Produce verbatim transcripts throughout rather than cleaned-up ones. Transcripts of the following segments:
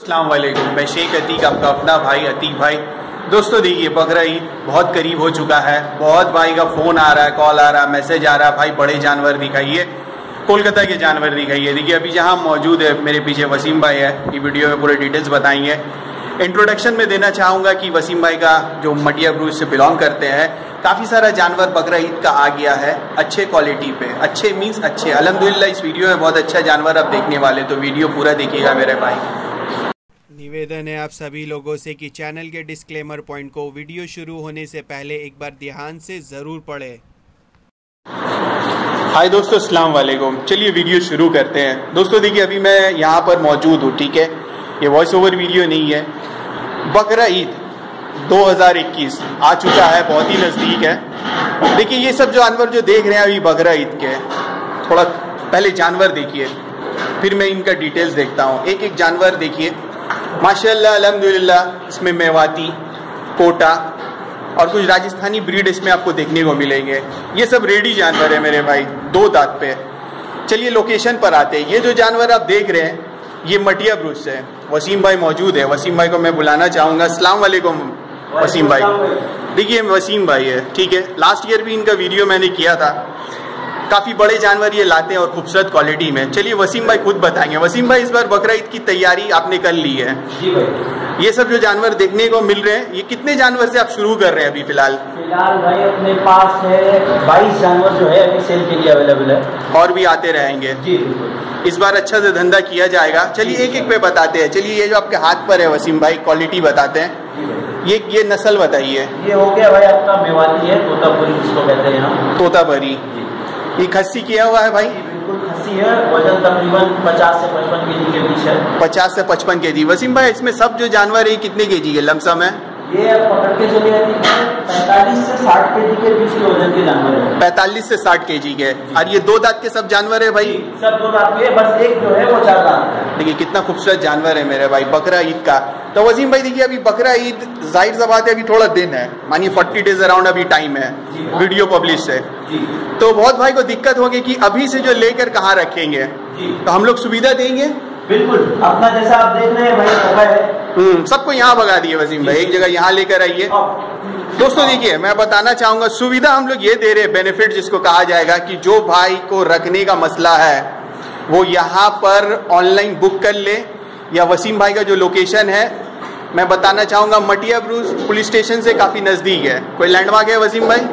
अस्सलाम वालेकुम, मैं शेख अतीक, आपका अपना भाई अतीक भाई। दोस्तों देखिए, बकरा ईद बहुत करीब हो चुका है। बहुत भाई का फ़ोन आ रहा है, कॉल आ रहा है, मैसेज आ रहा है, भाई बड़े जानवर दिखाइए, कोलकाता के जानवर दिखाइए। देखिए अभी जहाँ मौजूद है मेरे पीछे वसीम भाई है, ये वीडियो में पूरे डिटेल्स बताएंगे। इंट्रोडक्शन में देना चाहूँगा कि वसीम भाई का जो मटिया ब्रूज से बिलोंग करते हैं, काफ़ी सारा जानवर बकरा ईद का आ गया है अच्छे क्वालिटी पे। अच्छे मीन्स अच्छे, अल्हम्दुलिल्लाह इस वीडियो में बहुत अच्छा जानवर आप देखने वाले, तो वीडियो पूरा देखिएगा मेरे भाई। निवेदन है आप सभी लोगों से कि चैनल के डिस्क्लेमर पॉइंट को वीडियो शुरू होने से पहले एक बार ध्यान से ज़रूर पढ़ें। हाय दोस्तों, अस्सलाम वालेकुम। चलिए वीडियो शुरू करते हैं। दोस्तों देखिए अभी मैं यहाँ पर मौजूद हूँ, ठीक है, ये वॉइस ओवर वीडियो नहीं है। बकरा ईद दो हज़ार इक्कीस आ चुका है, बहुत ही नज़दीक है। देखिए ये सब जानवर जो देख रहे हैं अभी बकरा ईद के, थोड़ा पहले जानवर देखिए, फिर मैं इनका डिटेल्स देखता हूँ। एक एक जानवर देखिए, माशाल्लाह अल्हम्दुलिल्लाह। इसमें मेवाती, कोटा और कुछ राजस्थानी ब्रीड इसमें आपको देखने को मिलेंगे। ये सब रेडी जानवर है मेरे भाई, दो दांत पे। चलिए लोकेशन पर आते हैं। ये जो जानवर आप देख रहे हैं ये मटिया ब्रूज से है। वसीम भाई मौजूद है, वसीम भाई को मैं बुलाना चाहूँगा। अस्सलाम वालेकुम वसीम भाई। देखिए वसीम भाई है, ठीक है। लास्ट ईयर भी इनका वीडियो मैंने किया था। काफ़ी बड़े जानवर ये लाते हैं और खूबसूरत क्वालिटी में। चलिए वसीम भाई खुद बताएंगे। वसीम भाई इस बार बकरा ईद की तैयारी आपने कर ली है जी भाई। ये सब जो जानवर देखने को मिल रहे हैं, ये कितने जानवर से आप शुरू कर रहे हैं अभी फिलहाल? फिलहाल भाई अपने पास है बाईस जानवर जो है अभी सेल के लिए अवेलेबल है, और भी आते रहेंगे जी बिल्कुल। इस बार अच्छा से धंधा किया जाएगा। चलिए एक एक पे बताते हैं। चलिए ये जो आपके हाथ पर है वसीम भाई, क्वालिटी बताते हैं। ये ये नस्ल बताइए। ये हो गया भाई आपका मेवाती है, तोतापुरी जिसको कहते हैं हम, तोतापुरी। ये खस्सी किया हुआ है भाई? बिल्कुल खस्सी है। वजन तकरीबन पचास से पचपन के जी के बीच है। पचास से पचपन के जी। वसीम भाई इसमें सब जो जानवर है कितने के जी के लमसम है? ये पकड़ के चलिए पैंतालीस से साठ के जी के बीच के वजन के जानवर है। पैंतालीस से साठ के जी के। और ये दो दांत के सब जानवर है भाई? सब दो दांत के, बस एक जो है वो चार दांत है। देखिए कितना खूबसूरत जानवर है मेरे भाई बकरा ईद का। तो वसीम भाई देखिए अभी बकरा ईद जाहिर सी बात है अभी थोड़ा दिन है, मानिए फोर्टी डेज अराउंड अभी टाइम है वीडियो पब्लिश से। तो बहुत भाई को दिक्कत होगी कि अभी से जो लेकर कहाँ रखेंगे, तो हम लोग सुविधा देंगे बिल्कुल। अपना जैसा आप देख रहे हैं भाई मौका है, हम्म सबको यहाँ भगा दिए वसीम भाई, एक जगह यहाँ लेकर आइए। दोस्तों देखिए मैं बताना चाहूंगा, सुविधा हम लोग ये दे रहे हैं, बेनिफिट जिसको कहा जाएगा, कि जो भाई को रखने का मसला है वो यहाँ पर ऑनलाइन बुक कर ले, या वसीम भाई का जो लोकेशन है मैं बताना चाहूंगा मटिया ब्रूज पुलिस स्टेशन से काफी नजदीक है। कोई लैंडमार्क है वसीम भाई?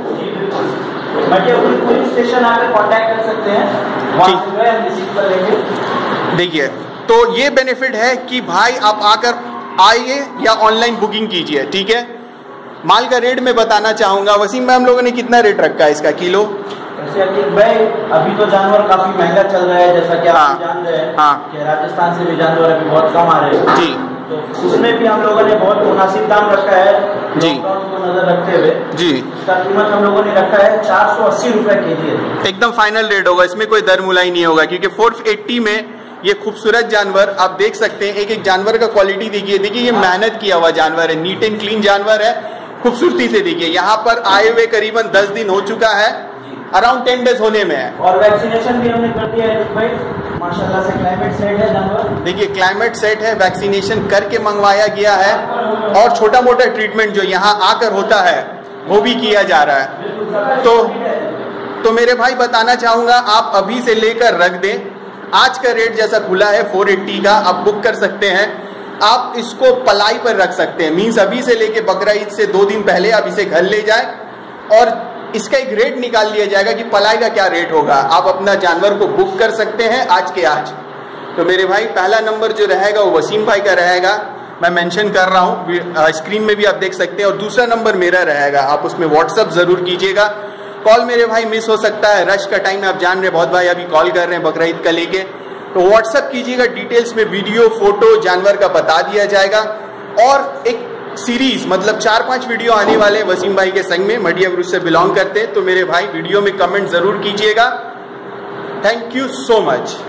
मटिया ब्रूज पुलिस स्टेशन आके कांटेक्ट कर सकते हैं, वहाँ से जो है हम रिसीव कर लेंगे। देखिए तो ये बेनिफिट है कि भाई आप आकर आइए या ऑनलाइन बुकिंग कीजिए, ठीक है। माल का रेट मैं बताना चाहूंगा वसीम भाई, हम लोगों ने कितना रेट रखा है इसका किलो? वैसे अतीक भाई अभी तो जानवर काफी महंगा चल रहा है, जैसा कि आप हाँ, जान रहे हैं हाँ, कि राजस्थान से भी जानवर अभी बहुत कम आ रहे हैं जी। तो उसमें भी हम लोगों ने बहुत मुनासिब दाम रखा है जी को नजर रखते हुए जी। इसका कीमत हम लोगों ने रखा है चार सौ अस्सी रुपए के जी है। एकदम फाइनल रेट होगा, इसमें कोई दर मुलाई नहीं होगा, क्योंकि फोर एट्टी में ये खूबसूरत जानवर आप देख सकते हैं। एक एक जानवर का क्वालिटी देखिए, देखिए ये मेहनत किया हुआ जानवर है, नीट एंड क्लीन जानवर है। खूबसूरती से देखिए, यहाँ पर आए हुए करीबन दस दिन हो चुका है, अराउंड टेन डेज होने में है। और वैक्सीनेशन भी हमने कर दिया है भाई, माशाल्लाह से क्लाइमेट सेट है जानवर। देखिए क्लाइमेट सेट है, वैक्सीनेशन करके मंगवाया गया है, और छोटा मोटा ट्रीटमेंट जो यहाँ आकर होता है वो भी किया जा रहा है। तो तो मेरे भाई बताना चाहूँगा, आप अभी से लेकर रख दें। आज का रेट जैसा खुला है फोर एट्टी का, आप बुक कर सकते हैं। आप इसको पलाई पर रख सकते हैं, मीन्स अभी से लेके बकरा ईद से दो दिन पहले आप इसे घर ले जाए और इसका एक रेट निकाल लिया जाएगा कि पलाई का क्या रेट होगा। आप अपना जानवर को बुक कर सकते हैं आज के आज। तो मेरे भाई पहला नंबर जो रहेगा वो वसीम भाई का रहेगा, मैं मेंशन कर रहा हूँ, स्क्रीन में भी आप देख सकते हैं। और दूसरा नंबर मेरा रहेगा, आप उसमें व्हाट्सअप जरूर कीजिएगा। कॉल मेरे भाई मिस हो सकता है, रश का टाइम है, आप जान रहे बहुत भाई अभी कॉल कर रहे हैं बकरा ईद का लेके, तो व्हाट्सअप कीजिएगा। डिटेल्स में वीडियो फोटो जानवर का बता दिया जाएगा। और एक सीरीज मतलब चार पांच वीडियो आने वाले वसीम भाई के संग में, मटिया ब्रूज से बिलोंग करते हैं। तो मेरे भाई वीडियो में कमेंट जरूर कीजिएगा। Thank you so much.